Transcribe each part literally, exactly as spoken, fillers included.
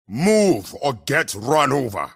Move or get run over.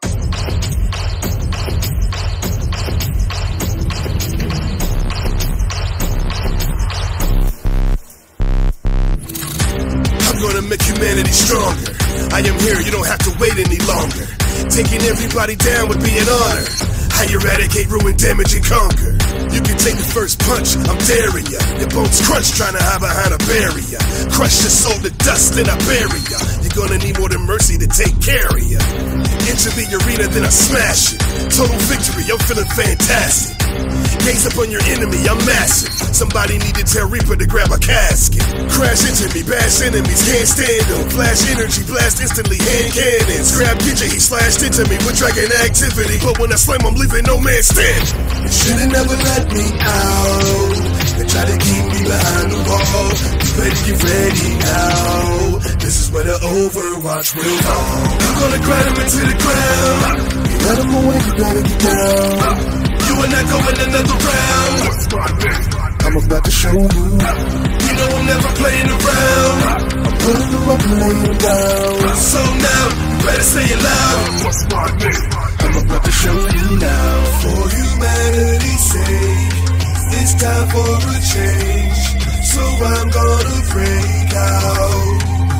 I'm gonna make humanity stronger. I am here, you don't have to wait any longer. Taking everybody down would be an honor. I eradicate, ruin, damage, and conquer. You can take the first punch, I'm daring ya. Your bones crunch, trying to hide behind a barrier. Crush your soul to dust, then I bury ya. You're gonna need more than mercy to take care of ya. Enter the arena, then I smash it. Total victory, I'm feeling fantastic. Gaze up on your enemy, I'm massive. Somebody need to tell Reaper to grab a casket. Crash into me, bash enemies, can't stand them. Flash energy, blast instantly, hand cannons. Grab Ninja, he slashed into me with dragon activity. But when I slam, I'm leaving no man standing. You should've never let me out. They try to keep me behind the wall. You better get ready now. This is where the Overwatch will fall. I'm gonna grind him into the ground. You let him away, you gotta get down. You and I going another round. I'm about to show you. You know I'm never playing around. I'm putting them up and laying them down. So now, you better say it loud. What's my name? I'm about to show you now. For humanity's sake, it's time for a change. So I'm gonna break out.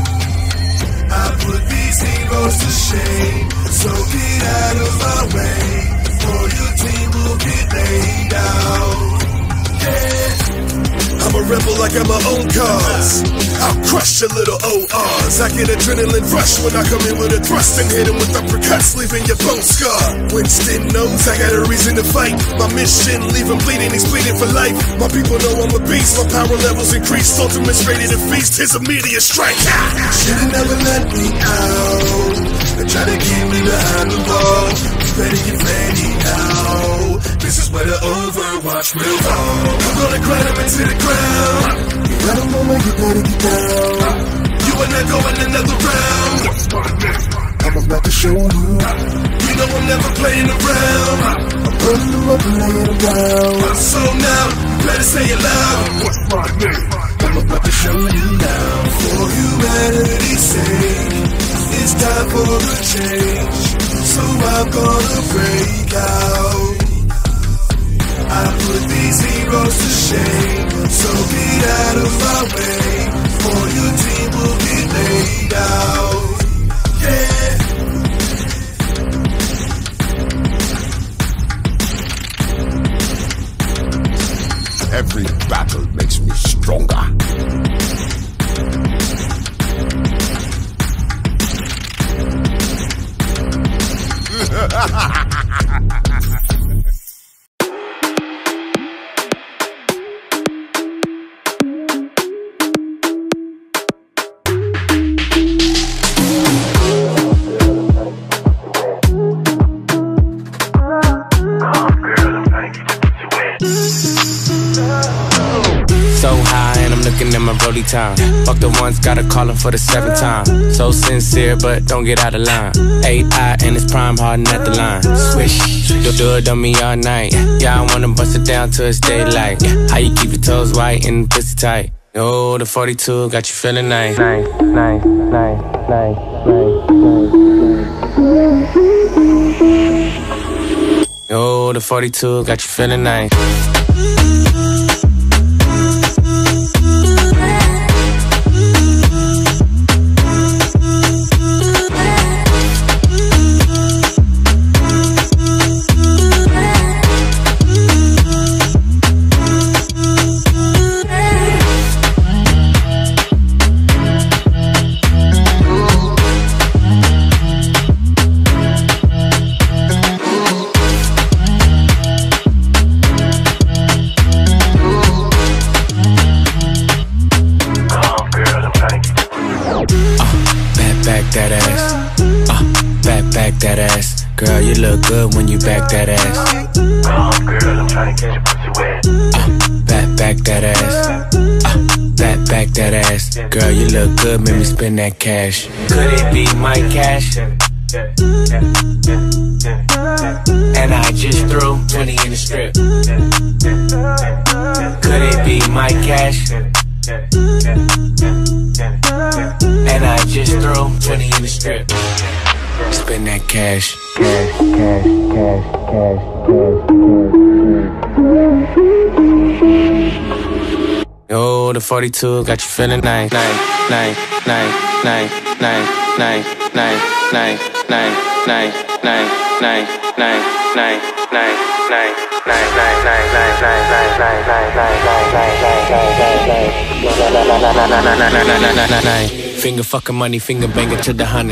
I put these heroes to shame. So get out of my way. Or your team will get laid out. Yeah. I'm a rebel, I got my own cause. I'll crush your little O Rs. I get adrenaline rush when I come in with a thrust and hit him with uppercuts, leaving your bone scar. Winston knows I got a reason to fight. My mission, leave him bleeding, he's bleeding for life. My people know I'm a beast, my power levels increased. Ultimate's ready to feast, his immediate strike. Should've never let me out. They try to keep me behind the wall. You better get ready now. This is where the Overwatch will fall. I'm gonna grind him into the ground. You let him know when you better get down. You and I going another round. What's my name? I'm about to show you. You know I'm never playing around. I'm putting them up and laying them down. So now, you better say it loud. What's my name? I'm about to show you now. For humanity's sake, it's time for a change. So I'm gonna break out. I put these heroes to shame. So get out of my way, or your team will get laid out. Yeah. Every battle makes me stronger. Time. Fuck the ones, gotta call him for the seventh time. So sincere, but don't get out of line. A I and it's prime harden at the line. Swish, you'll do it on me all night. Yeah, I wanna bust it down till it's daylight. How you keep your toes white and pussy tight? Oh, the forty-two got you feeling nice. Nice, nice, nice, nice, nice, nice. Oh, the forty-two got you feeling nice. That ass, uh, back, back that ass. Girl, you look good when you back that ass. Come on, girl, I'm trying to get your pussy wet. Uh, back, back that ass. Uh, back, back that ass. Girl, you look good, make me spend that cash. Could it be my cash? And I just threw twenty in the strip. Could it be my cash? And I just throw twenty in the strip. Spend that cash. Cash, cash, cash, cash, cash, cash. Yo, the forty-two got you feeling nice, nice, nice, nice, nice, nice, nice, nice, nice, nice, nice, nice, nice, nice, nice, nice, nice. Finger fucking money, finger banging to the honey.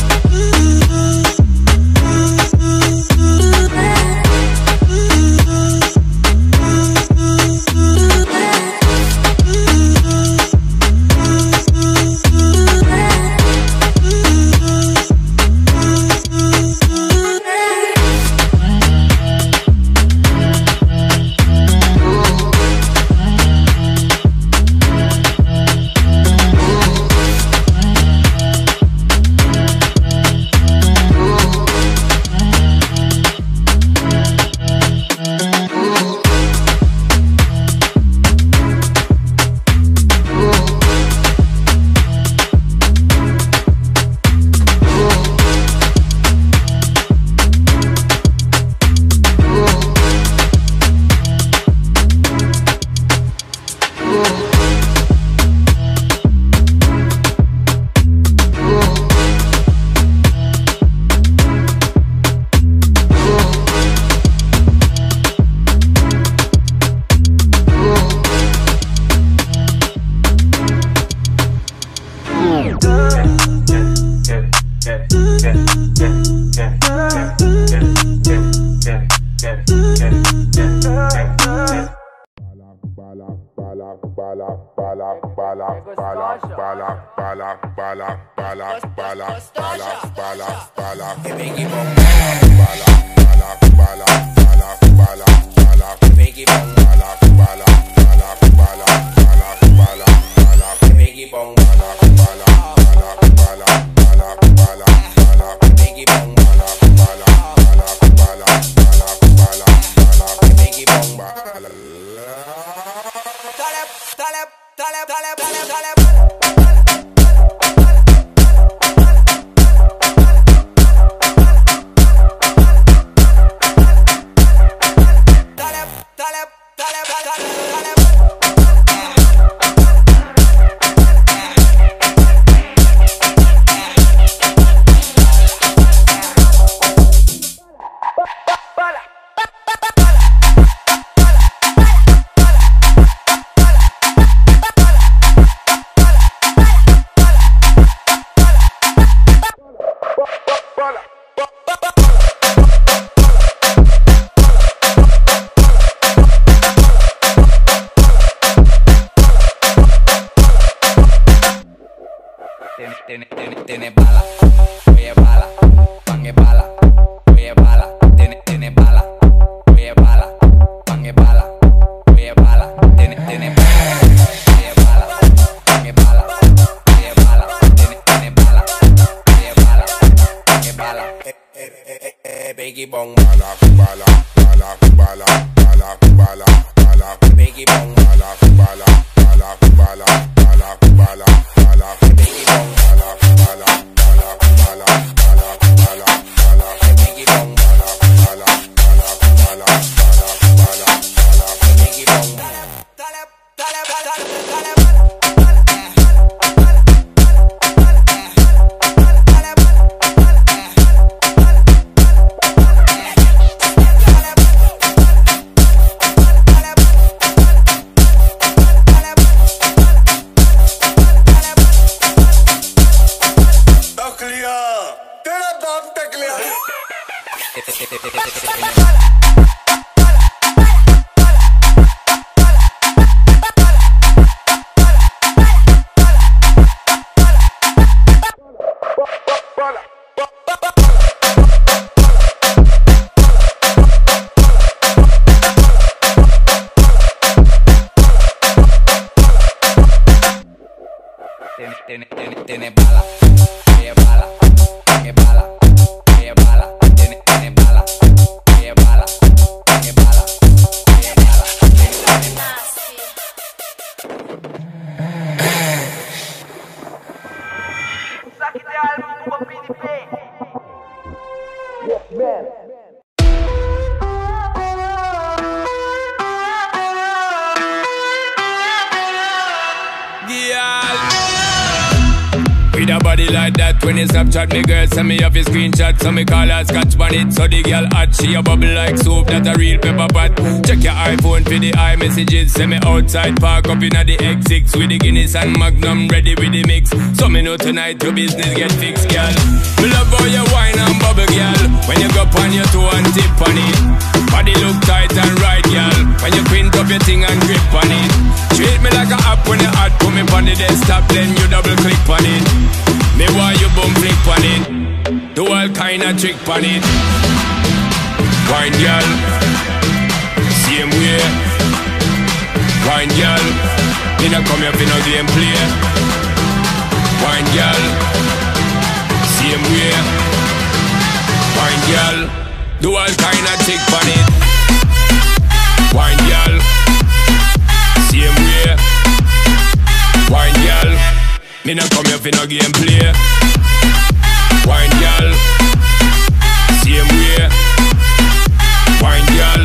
Tiene, tiene, tiene bala, oye bala, oye bala, oye bala, tiene, tiene bala, oye bala. With a body like that, when you Snapchat me girl, send me off a screenshot. So me call her scotch on it, so the girl hot. She a bubble like soup, that a real pepper pot. Check your iPhone for the iMessages. Send me outside, park up inna the X six with the Guinness and Magnum ready with the mix. So me know tonight your business get fixed, girl. Me love how you wine and bubble, girl. When you go on your toe and tip on it, body look tight and right, girl. When you print up your thing and grip on it, treat me like a app when you hot. Put me on the desktop, then you double click on it. Me want you bum flick on it, do all kind of trick on it. Wine girl, same way. Wine girl, me not come here for no game play. Wine girl, same way. Wine girl, do all kind of trick on it. Wine girl, same way. Wine girl, me not come here for no game play. Wine girl, same way. Wine girl,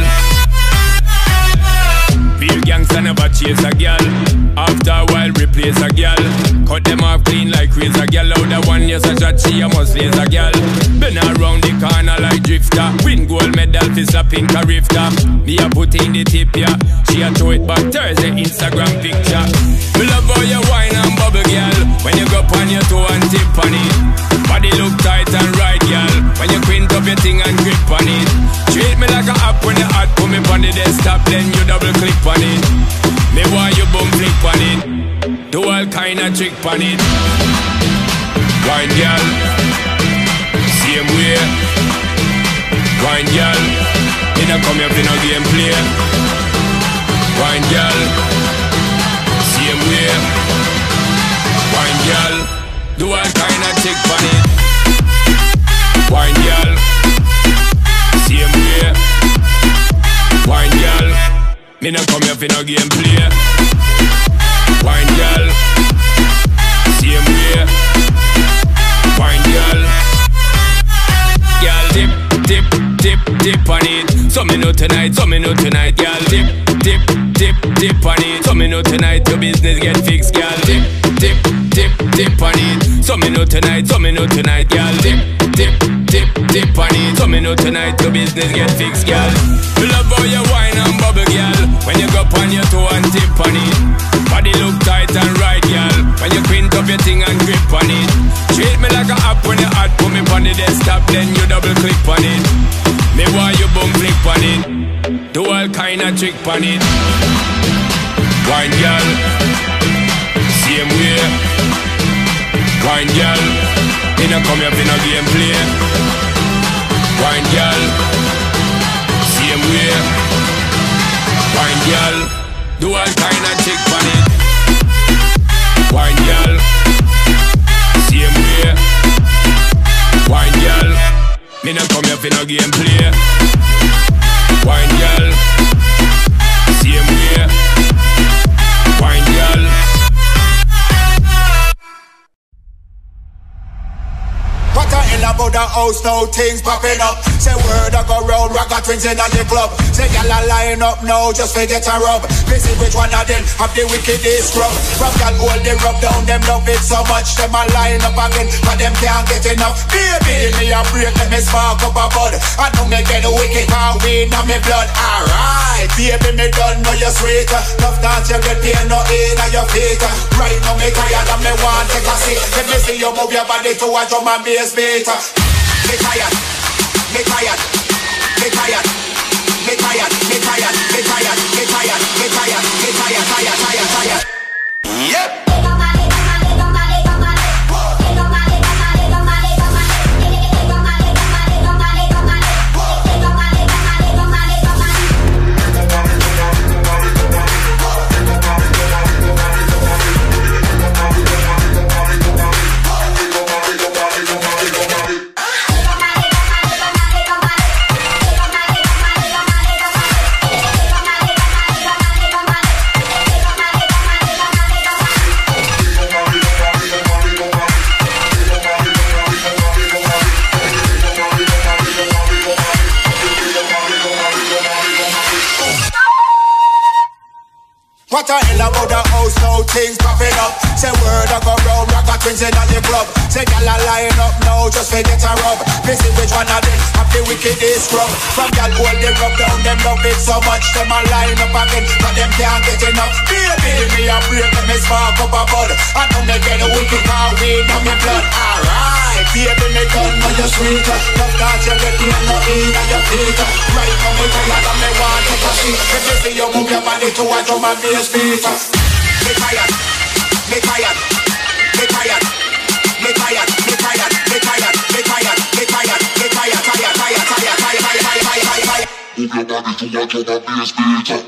real gangsta never chase a girl. After a while replace a girl. Cut them off clean like razor girl. Out the one yes a shot she a must lace a girl. Been around the corner like drifter. Win gold medal for slapping carifta. Me a put in the tip ya, she a throw it back Thursday Instagram picture. Me love how you wine and bubble girl. When you go on your toe and tip on it, body look tight and right girl. When you print up your thing and grip on it, treat me like a app when you hot. Put me on the desktop then you double click on it. Me want you bum flick on it, do all kind of trick on it. Wine girl, same way. Wine girl, me not come here for no game play. Wine girl, same way. Wine girl, do all kind of trick on it. Wine girl, same way. Wine girl, me not come here for no game play. Wine girl, same way. Wine girl, girl dip, dip, dip, dip on it. So me know tonight, so me know tonight, girl dip, dip, dip, dip on it. So me know tonight your business get fixed, girl dip, dip, dip, dip on it. So me know tonight, so me know tonight, girl dip, dip, dip, dip on it. So me know tonight your business get fixed, girl. Me love how you wine and bubble, girl. When you go on your toe and tip on it, body look tight and right, girl. When you print up your thing and grip on it, treat me like a app when you hot. Put me on the desktop, then you double click on it. Me want you bum flick on it, do all kind of trick on it. Wine girl, same way. Wine girl, me not come here for no game play. Wine girl, same way. Wine girl, do all kind of trick on it. Wine girl, same way. Wine girl, me not come here for no game play. Wine girl, same way. Wine girl. What the hell about the house now? Things popping up. Say word I go round, rock a twins in the club. Say y'all are line up now, just forget a rub. Let's see which one of them have the wickedest rub. From y'all hold the rub down, them love it so much. Them a line up again, but them can't get enough. Baby, me a break, let me spark up a bud. I know me get wicked, can't win on me blood. Alright, baby, me done know you're sweet. Enough dance, you get pain, no in on your feet. Right now me tired and me want take a seat. Let me see you move your body to a drum and bass beat. Me tired, me tired, me tired, me tired, me tired, me tired, me tired, me tired, me tired, tired, tired, tired. Yep. What a hell about the house now, things popping up. Say word I go round, rock a twins in the club. Say gal a line up now, just forget a rub. This is which one of them have the wickedest scrub. From gal hold they rub down, them love it so much. Them a line up again, but them can't get enough. Baby, me a break, let me spark up a bud. I know me get a wicked car, weed on me blood. Alright, baby, me done when you sweet. Love that you get me and no in on your feet. Right now me tired and me want to take a seat. Let me see you move your body to a drum and bass. Me tired, me tired, me tired, me tired, me tired, me tired, me tired, me tired, me tired, tired, tired, tired, tired, tired, tired, tired, tired. Move your body to a drum and bass beat.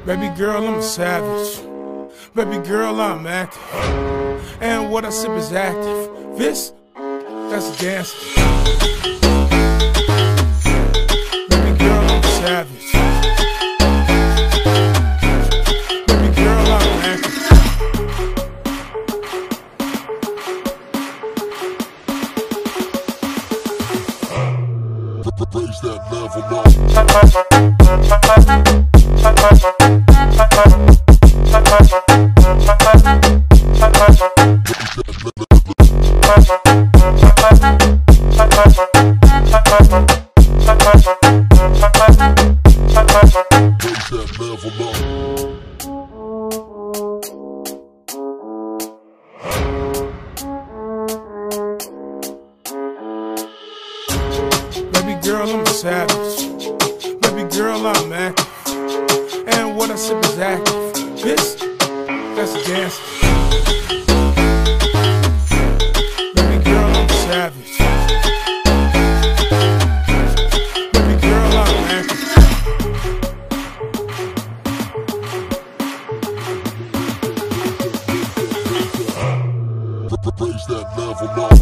Baby girl, I'm a savage. Baby girl, I'm active. And what I sip is active. This, that's gas. Baby girl, I'm a savage. Baby girl, I'm active. Raise that level up. Baby girl, I'm a savage. Baby girl, I'm active. And what I sip is active. This, that's gas. Baby girl, I'm a savage. Baby girl, I'm active. Raise that level up.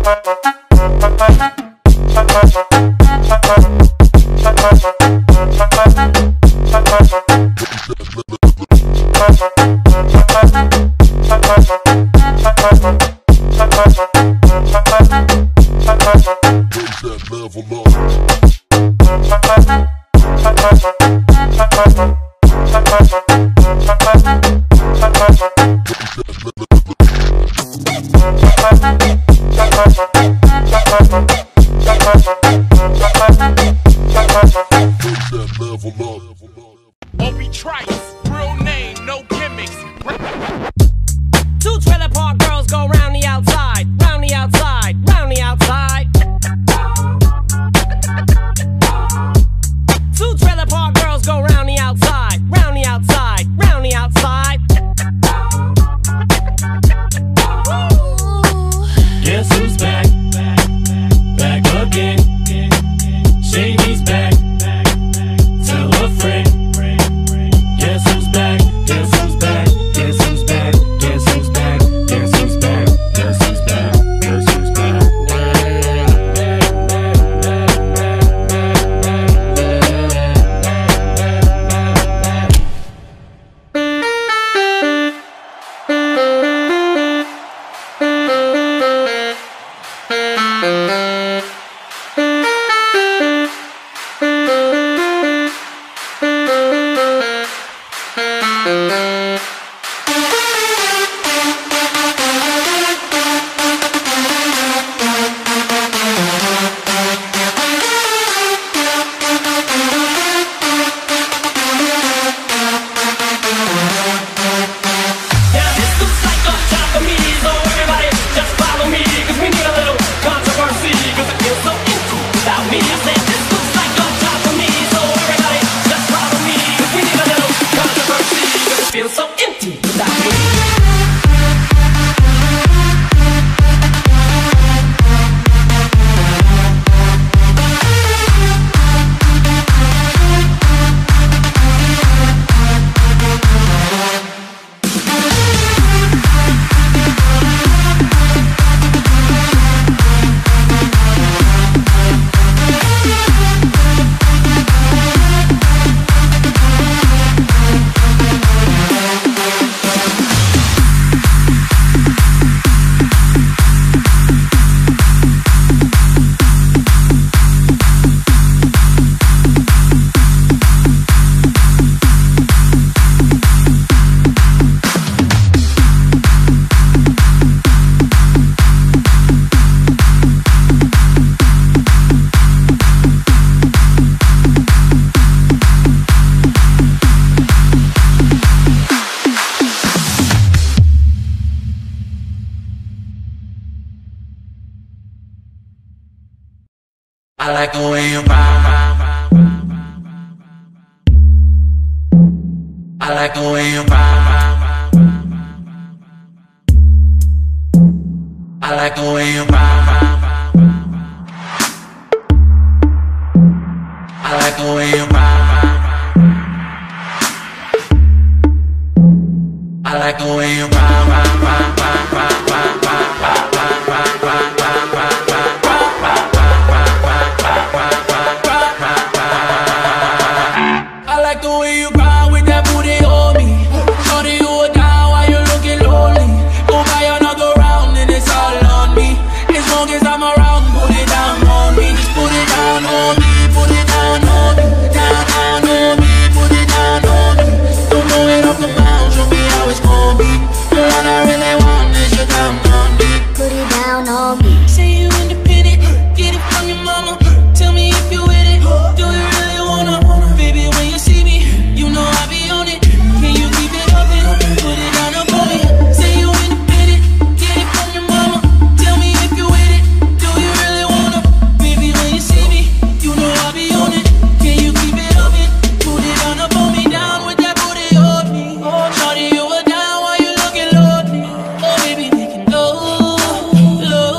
Obi Trice, real name, no gimmicks. Two trailer park girls go round the outside, round the outside, round the outside. Two trailer park girls go round the outside, round the outside, round the outside. Guess who's back? Back again. Shady's back. Tell a friend. Guess who's back? Guess who's back? Guess who's back? Guess who's back? Guess who's back? Guess who's back? Guess who's back? Feels so empty without me. I like the way you ride. I like the way you ride. I like the way you ride. I like the way you ride. the way you cry with that booty on me. Shorty, you a down while you looking lonely. Go buy another round and it's all on me. As long as I'm around, put it down on me. Just put it down on me, put it down on me. Down, down on me, put it down on me. Don't know it off the mound, show me how it's gonna be. Girl, all I really want is you down on me. Put it down on me. Say you independent, get it from your mama. Tell me if you with it, do you really wanna? Baby, when you see me, you know I be on it. Can you keep it up and put it down up on me? Say you independent, get it from your mama. Tell me if you with it, do you really wanna? Baby, when you see me, you know I be on it. Can you keep it up and put it down up on me? Down with that booty on me. Shorty, you were down while you looking lonely. Oh, baby, we can go low,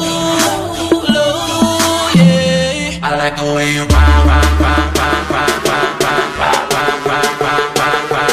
low, yeah. I like the way you ride, ride, ride, ride, ride, ride, ride, ride, ride, ride, ride, ride, ride,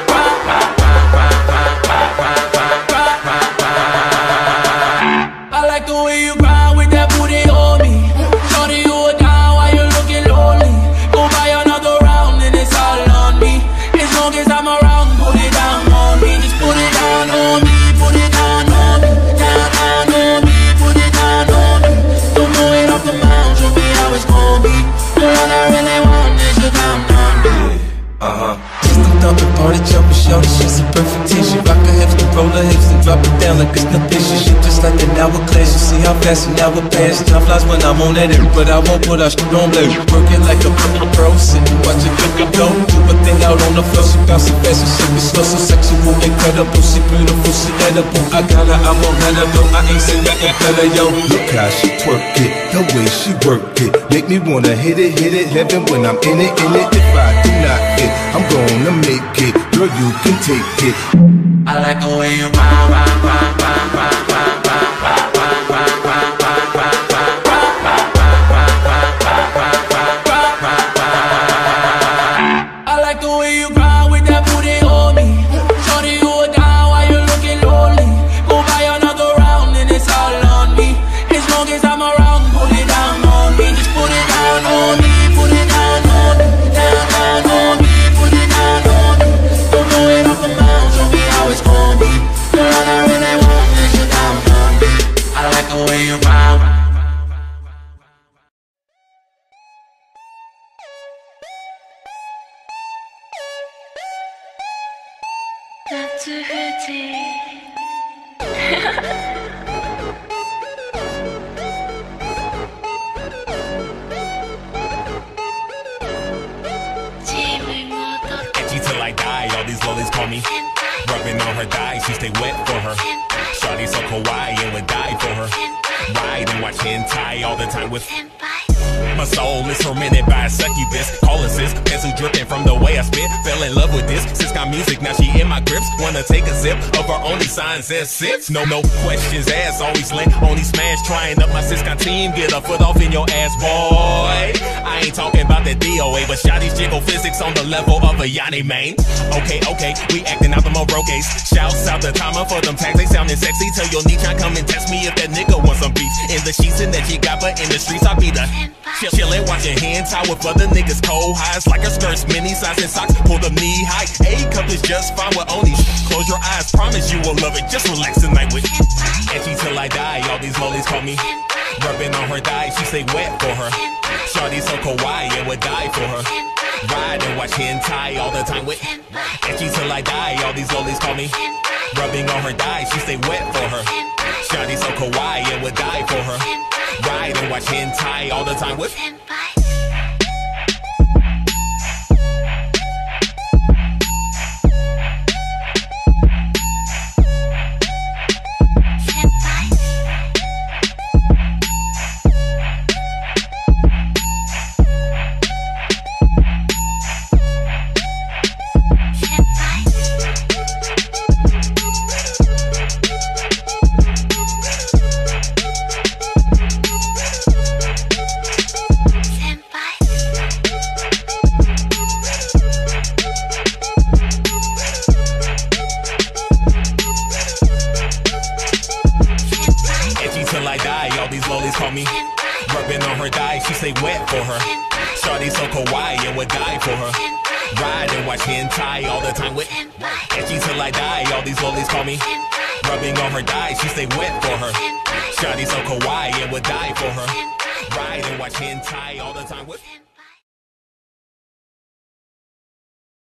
I like the way you cry with that booty on me. Shorty, you a down while you looking lonely. Go buy another round and it's all on me. As long as I'm around, put it down on me. Just put it down on me, put it down on me. Down, down on me, put it down on me. Don't know it off the mound, show me how it's gonna be. Girl, all I really want is you down on me. Uh-huh. Thumping, party jumping, shorty, she's a perfect tissue. Rock her hips, to roll her hips and drop it down like it's nothing. She just like an hourglass. You see how fast an hour pass. Time flies when I'm on that air, but I won't put our shit on blue. Working like a pro, sitting, watch it go, go. Do a thing out on the floor. She bouncing fast and she be slow, so sexual, incredible. She beautiful, she edible. I got her, I won't let her go. I ain't seen nothing better, yo. Look how she twerk it, the way she work it, make me wanna hit it, hit it, heaven when I'm in it, in it. If I do not hit, I'm gonna make it, girl, you can take it. I like the way you ride, ride, ride, ride, ride, ride, ride, ride, ride, ride, ride, ride, ride, I like the way you cry with that booty on me. Shorty, you a down while you looking lonely. Go buy another round and it's all on me. As long as I'm around, put it down on me. Just put it down on me, put it down on me. Down, down on me, put it down on me. Don't know it off the mound, show me how it's gonna be. Girl, all I really want is you down on me. I like the way you ride. Not too hurty. Edgy till I die, all these lollies call me. Rubbing on her thighs, she stay wet for her. Shawty so kawaii and would die for her. Ride and watch hentai all the time with. My soul is tormented by a succubus. Call her sis, pencil dripping from the way I spit. Fell in love with this, sis got music, now she in my grips. Wanna take a sip of her only sign says six. No, no questions asked, always lent, only smash. Trying up my Siscon team, get a foot off in your ass, boy. I ain't talking about that D O A, but shawty's jiggle physics on the level of a Yanni main. Okay, okay, we acting out the Morocques. Shouts out the timer for them tags, they sounding sexy. Tell your knee try come and test me if that nigga wants some beef. In the sheets and that she got, but in the streets I be the Chill, chillin', watching hentai with other niggas cold highs. Like her skirts, mini size and socks, pull them knee high. A cup is just fine with only close your eyes, promise you will love it. Just relax tonight with edgy till I die. All these lollies call me. Rubbing on her thigh, she stay wet for her. Shawty so kawaii and would die for her. Ride and watch hentai all the time with edgy till I die. All these lollies call me. Rubbing on her thigh, she stay wet for her. Shawty so kawaii and would die for her. Ride and watch hentai all the time with. Call me. Rubbing on her thigh, she stay wet for her. Shawty so kawaii and would die for her. Ride and watch hentai all the time with Etchy till I die, all these lollies call me rubbing on her thighs, she stay wet for her Shawty so kawaii and would die for her Ride and watch hentai all the time with